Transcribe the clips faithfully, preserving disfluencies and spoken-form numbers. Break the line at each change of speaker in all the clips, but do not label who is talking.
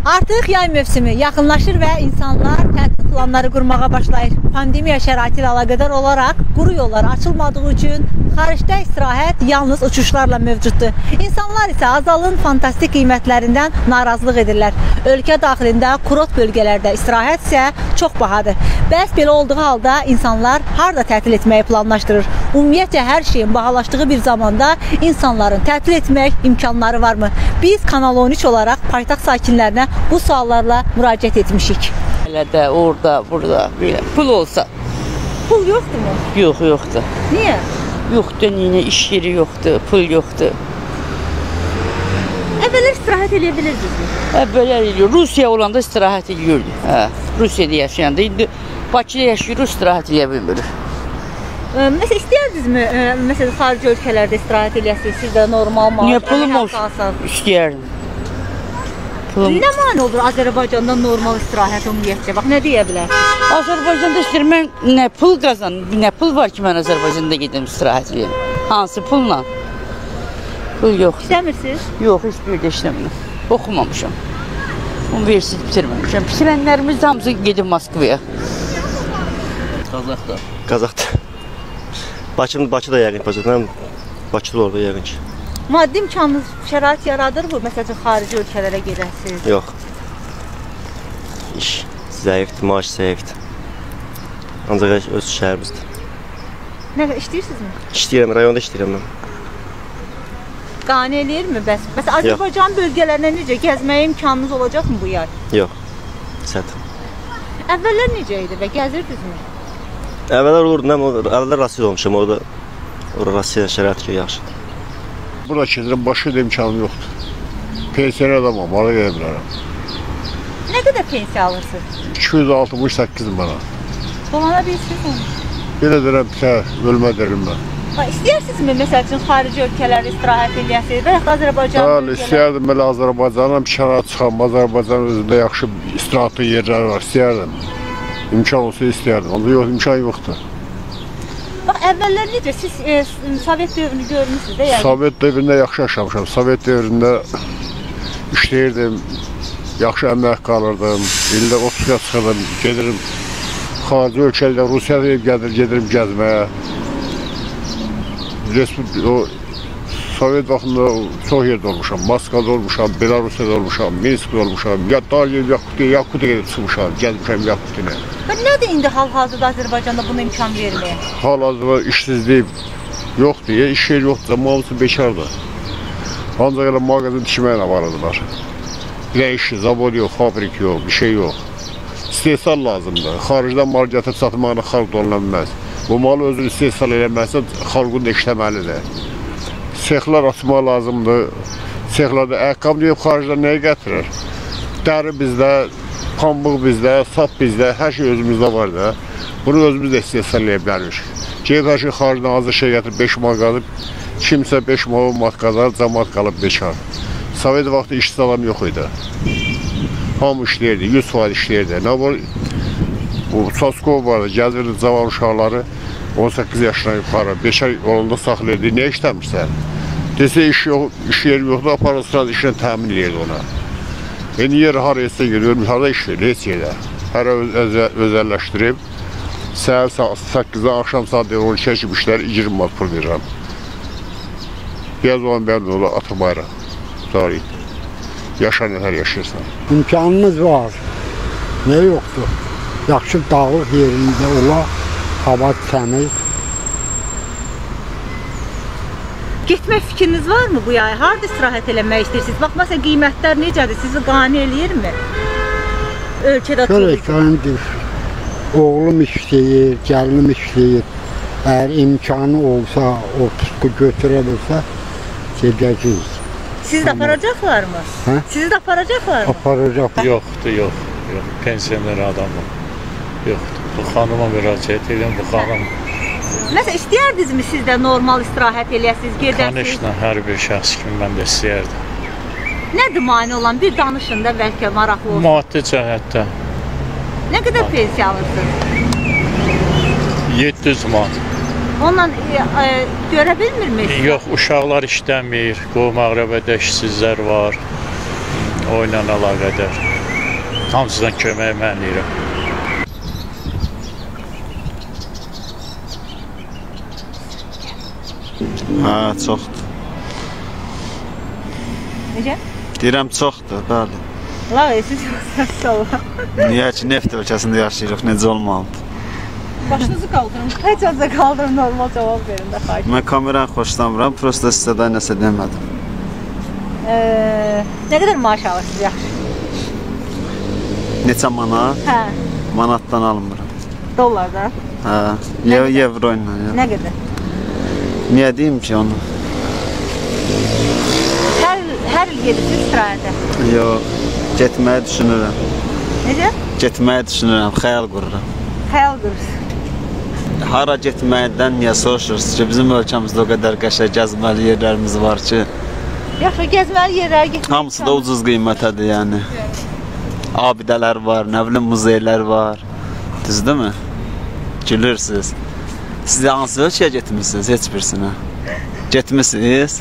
Artıq yay mövsümü yaxınlaşır və insanlar tətil planları qurmağa başlayır. Pandemiya şəraiti ilə əlaqədar olaraq quru yollar açılmadığı üçün xaricdə istirahət yalnız uçuşlarla mövcuddur. İnsanlar isə azalın fantastik qiymətlərindən narazılıq edirlər. Ölkə daxilində kurort bölgələrdə istirahət isə çox bahadır. Bəs belə olduğu halda insanlar harda tətil etməyi planlaşdırır? Ümumiyyətcə hər şeyin bahalaşdığı bir zamanda insanların tətil etmək imkanları varmı? Biz Kanal on üç olaraq paytaxt sakinlərinə bu suallarla müraciət etmişik.
Elə də orada, burada belə pul olsa.
Pul yoxdur mu?
Yox, yoxdur.
Niyə?
Yoxdur, yine iş yeri yoxdur, pul yoxdur.
Əvvəllər istirahət edə bilirdiniz?
Əvvəllər ediyor. Rusiya olanda istirahət ediyordu. Hə, Rusiyada yaşayanda. İndi Bakıda yaşayırıq, istirahət edə bilmirik.
Məsələn, istəyərdinizmi, məsələn, xarici ölkələrdə istirahət edəsiniz, siz də normal maaş?
Niyə pulum olsun? İstəyərdim. Pulum.
Nə mani olur Azərbaycanda normal istirahət ümumiyyətcə? Bax, nə deyə bilərsiniz?
Azərbaycanda istəyirəm, mən nə pul qazanım, nə pul var ki, mən Azərbaycanda gedim istirahət edeyim. Hansı pulla? Pul yoxdur.
İstəmirsiniz?
Yox, heç bir də işləmirəm. Oxumamışam. Universitet bitirməmişəm. Bitirənlərimiz hamısı gedib Moskvaya.
Qazaxda.
Qazaxda. Bakıda, Bakıda yəqin yapacaq. Bakıda orada yəqin ki.
Maddi imkanınız şərait yaradır bu? Məsələn, xarici ölkələrə gedəsiniz?
Yox. İş zəifdir, maaş zəifdir. Ancaq öz şəhərimizdir.
Nə, işləyirsinizmi?
İşləyirəm, rayonda işləyirəm mən.
Qane eləyirmi bəs? Məsələn, Azərbaycan bölgələrinə necə gəzməyə imkanınız olacaqmı bu yay?
Yox, çətin.
Əvvəllər necə idi və gəzirdinizmi?
Əvvəllər olurdu, əvvəllər Rusiyada olmuşam, orada Rusiya şəraiti yaxşıdır.
Burada keçirəm, başqa da imkanım yoxdur. Pensiyon adamam, ara gedə bilərəm.
Nə qədər pensiya alırsınız?
iki yüz altmış səkkiz bana.
Dolana bilirsiniz onu?
Belə deyirəm, bir ölmə derim mən.
İstəyirsinizmi, məsəl üçün, xarici ölkələrə istirahət edəsiniz və yaxud Azərbaycan
Bəli, istəyərdim belə Azərbaycandan bir kənara çıxam, Azərbaycanın özündə yaxşı istirahətli yerlər var, istəyərdim. İmkan olsa istəyərdim, onda yox, imkan yoxdur.
Bax, əvvəllər necə, siz e, Sovet dövrünü görmüşsünüz də yəni?
Sovet dövründə yaxşı yaşamışam, Sovet dövründə işləyirdim, yaxşı əmək qalırdım, ildə otuzya çıxırdım, gedirim, xarici ölkələrdə, Rusiyada gəlir, gedirim gəzməyə. O, Sovet vaxtında çox yerdə olmuşam, Moskvada olmuşam, Belarusiyada olmuşam, Minsk'da olmuşam, Yakutiya, Yakutiya gedib çıxmışam, gəlmişəm Yakutiyaya.
Və nədir indi hal-hazırda Azərbaycanda buna imkan verməyə?
Hal-hazırda işsizlik yoxdur, iş yer yoxdur, hamısı bekardır. Ancaq elə mağazin tikməylə varıdırlar. Bir də iş, zavod yox, fabrik yox, bir şey yox. İstehsal lazımdır, xaricdən mal gətirib satmağına xalq dolanılməz. Bu malı özünü istehsal eləməsə, xalqın da işləməlidir. Sexlər açmaq lazımdır. Sexlərdə əqqam deyib, xaricdən nəyə gətirir? Dəri bizdə, pambıq bizdə, sap bizdə, hər şey özümüzdə var da. Bunu özümüz də istehsal eləyə bilərik. Gedib hər şey xaricdən azı şey gətirib, beş manat qalıb, kimsə beş manat qazanır, cəmat qalıb bekar. Sovet vaxtı işsiz adam yox idi. Hamı işləyirdi, yüz faiz işləyirdi. Nə var? Bu Soskov vardı, gəlirdi cavan uşaqları on səkkiz yaşına yuxarı, beşər olanda saxlayırdı. Niyə işləmirsən? Desə iş, yox, iş yeri yoxdur, aparır sırada işlə təmin edirdi ona. E, niyə harayəsə giriyor, harada iş verir, heç yerdə. Hərə öz, özəlləşdirib, səhər səkkizdən axşam saat on iki kimi işlər iyirmi manat pul verirəm. Biraz olan bəli ola atırmayıraq. Sonra yaşanır, hər yaşayırsan.
İmkanımız var, nə yoxdur? Yaxşı dağlıq yerində ola, hava təmiz.
Getmək fikriniz varmı bu yay? Harada istirahət eləmək istəyirsiniz? Bax, məsələn, qiymətlər necədir? Sizi qane eləyirmi? Ölkədə
turizm. Görək, oğlum işləyir, gəlinim işləyir. Əgər imkanı olsa, o tutqu götürə bilsə, gedəcəyik.
Sizi də aparacaqlar mı? Hə? Sizi də aparacaqlar mı?
Aparacaq.
Yoxdur, yox. yox. Pensioner adamım. Yoxdur. Bu xanıma müraciət edin, bu xanım.
Məsələn, istəyərdinizmi siz də normal istirahət eləyəsiniz, gedəsiniz?
Kanişlə hər bir şəxs kimi mən də istəyərdim.
Nədir mani olan? Bir danışın da bəlkə maraqlı olsun.
Maddi cəhətdə.
Nə qədər pensiya alırsınız?
yeddi yüz manat.
Onunla e, e, görə bilmirmi?
Yox, uşaqlar işləmir, qovma əqrəbədə işsizlər var, o ilə əlaqədar. Hamısından köməyi mən deyirəm.
Hə, çoxdur.
Necə?
Deyirəm çoxdur, bəli.
Allah siz sağ olun.
Niyə ki, neft ölkəsində yaşayırıq, necə olmalıdır?
Başınızı qaldırın. Heç olsa qaldırın, normal cavab verin də xahiş.
Mən kameranı xoşlamıram, prosta sizə də nəsə demədim.
Ee, nə qədər maaş alırsınız yaxşı?
Neçə manat?
Hə,
Manatdan almıram.
dollarda.
Hə, evro ilə.
Nə qədər?
Niyə deyim ki onu?
Hər hər il gedirsiniz istirahətə.
Yox, getməyi düşünürəm.
Necə?
Getməyi düşünürəm, xəyal qururam.
Xəyal qurursunuz.
Hara getməkdən niyə soruşursunuz ki, bizim ölkəmizdə o qədər qəşəng gəzməli yerlərimiz var ki,
Yaxşı, gəzməli yerlərə getmək.
hamısı da ucuz qiymətədir yəni. Abidələr var, nə bilim muzeylər var. Düzdürmü? Gülürsünüz. Siz hansı ölkəyə getmişsiniz? Heç birisinə. Getmişsiniz?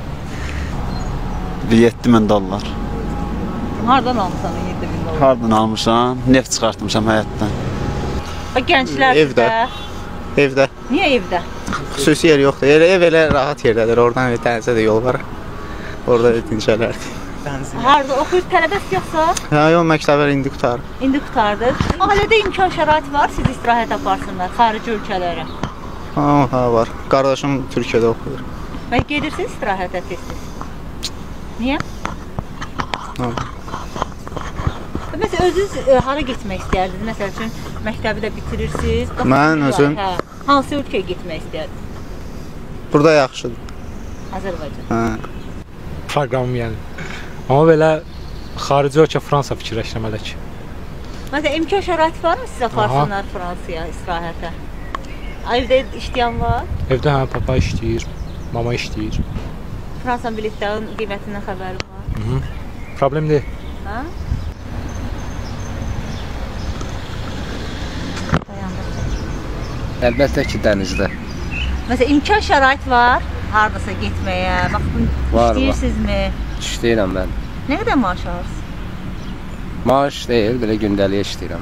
Bir yeddi min dollar.
Hardan almısan yeddi min dollar?
Hardan almışam? Neft çıxartmışam həyatdan.
Bax gənclər
Evdə. Evdə.
Niyə evdə?
Xüsusi yer yoxdur. Elə ev elə rahat yerdədir. Oradan dənizə də yol var. Orada dincələrdik.
Harda oxuyur tələbəs yoxsa?
Hə, yox, məktəblər indi qurtarır.
İndi qurtardıq. Ailədə imkan şərait var, siz istirahət aparsınlar xarici ölkələrə.
Ha, ha var. Qardaşım Türkiyədə oxuyur.
Və gedirsiniz istirahətə tez-tez. Niyə?
Ha.
Məsələn, özünüz e, hara getmək istərdiniz? Məsəl üçün, məktəbi də bitirirsiniz.
Mən özüm?
Hə. Hansı ölkəyə getmək istərdiniz?
Burada yaxşıdır.
Azərbaycan.
Hə.
Proqramım yəni. Amma belə xarici ölkə Fransa fikirləşməli ki.
Məsələn, imkan şərait varmı sizə aparsınlar Fransaya istirahətə? Evdə işləyən var?
Evdə həm papa işləyir, mama işləyir.
Fransa biletlərin qiymətindən xəbəri var.
Hı -hı. Problem deyil.
Hə?
Əlbəttə ki, dənizdə.
Məsələn, imkan şərait var hardasa getməyə, bax,
Var,
işləyirsinizmi?
İşləyirəm mən.
Nə qədər maaş alırsınız?
Maaş deyil, belə gündəliyə işləyirəm.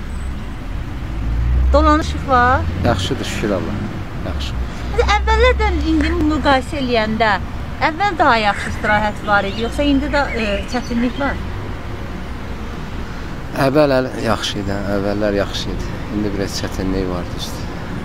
Dolanışıq var.
Yaxşıdır, şükür Allah. Yaxşı.
Məsələn, əvvəllərdən indi müqayisə eləyəndə əvvəl daha yaxşı istirahət var idi, yoxsa indi də e, çətinlik var?
Əvvəl əl yaxşı idi, əvvəllər yaxşı idi. İndi biraz çətinlik vardı işte.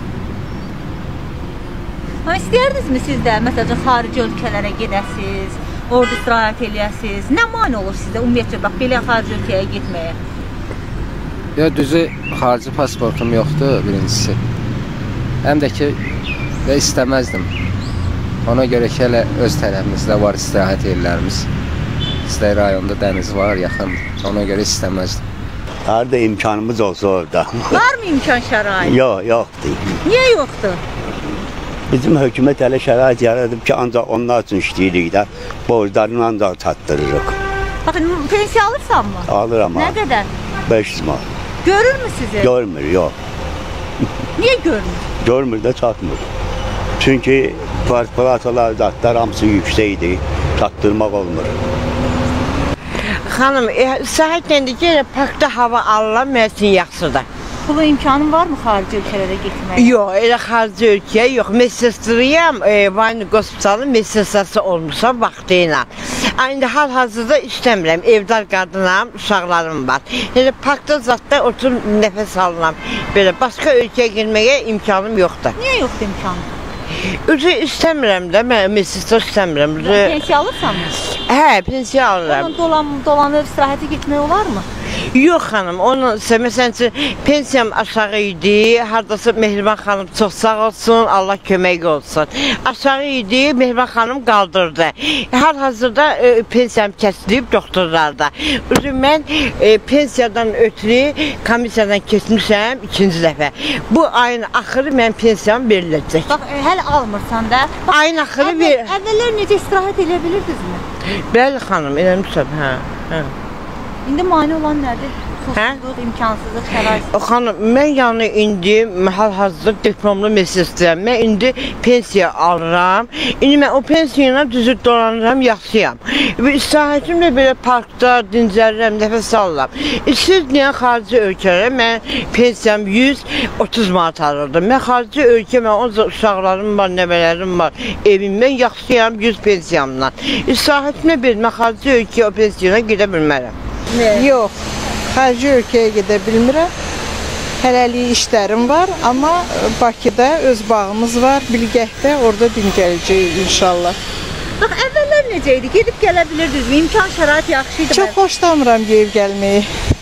Amma istəyirdinizmi siz də, məsələn, xarici ölkələrə gedəsiniz, orada istirahət eləyəsiniz? Nə mane olur sizdə ümumiyyətlə, bax, belə xarici ölkəyə getməyə?
Ya düzü, xarici pasportum yoxdur birincisi. Həm də ki, və istəməzdim. Ona görə ki, hələ öz tərəfimizdə var istirahət yerlərimiz. İstək rayonda dəniz var, yaxındır. Ona görə istəməzdim.
Harada imkanımız olsa orada.
Varmı imkan şərait?
Yox, yoxdur.
Niyə yoxdur?
Bizim hökumət hələ şərait yaradıb ki, ancaq onlar üçün işləyirik də, borclarını ancaq çatdırırıq.
Baxın, pensiya alırsanmı?
Alıram.
Nə qədər?
beş yüz manat.
Görür mü sizi?
Görmür, yox.
Niyə görmür?
Görmür də çatmır. Çünki platalar, zatlar hamısı yüksəkdir, çatdırmaq olmur.
Xanım, e, səhətlə də gələ parkda hava alıram, məsin yaxşıdır.
Pulu imkanın varmı xarici ölkələrə getməyə?
Yox, elə xarici ölkəyə yox. Mesestriyəm, e, Vayni Qospitalın mesestrası olmuşam vaxtı ilə. İndi hal-hazırda istəmirəm, evdar qadınam, uşaqlarım var. Elə parkda zatda oturum, nəfəs alıram. Belə, başqa ölkəyə girməyə imkanım yoxdur.
Niyə yoxdur imkanı?
Üzü istəmirəm də, mən mesestra istəmirəm.
Pensiya alırsanmı?
Hə, pensiya alıram.
Ondan dolan, dolanıb istirahətə getmək olarmı?
Yox xanım, onun məsələn üçün pensiyam aşağı idi, hardasa Mehriban xanım çox sağ olsun, Allah kömək olsun. Aşağı idi, Mehriban xanım qaldırdı. Hal-hazırda e, pensiyam kəsilib doktorlarda. Üzüm mən e, pensiyadan ötürü komissiyadan keçmişəm ikinci dəfə. Bu ayın axırı mən pensiyam veriləcək.
Bax, e, hələ almırsan da. Bax,
ayın axırı
əvvəl,
ver.
Əvvəllər necə istirahət edə bilirdinizmi?
Bəli xanım, eləmişəm, hə. hə.
İndi mane olan nədir? Pulsuzluq, imkansızlıq, şərait.
Xanım, mən yəni indi hal-hazırda diplomlu meslekçiyəm. Mən indi pensiya alıram. İndi mən o pensiyayla düzü dolanıram, yaxşıyam. İstirahətimlə belə parkda dincəlirəm, nəfəs alıram. Siz deyən xarici ölkələrə mən pensiyam yüz otuz manat alırdım. Mən xarici ölkə, mən onca uşaqlarım var, nəvələrim var, evim. Mən yaxşıyam yüz pensiyamla. İstirahətimlə belə mən xarici ölkəyə o pensiyayla gedə bilmərəm.
Yox, xarici ölkəyə gedə bilmirəm. Hələlik işlərim var, amma Bakıda öz bağımız var, Bilgəhdə, orada dincələcəyik inşallah.
Bax, əvvəllər necə idi? Gedib gələ bilirdiniz mi? İmkan, şərait yaxşı idi.
Çox xoşlamıram gedib gəlməyi.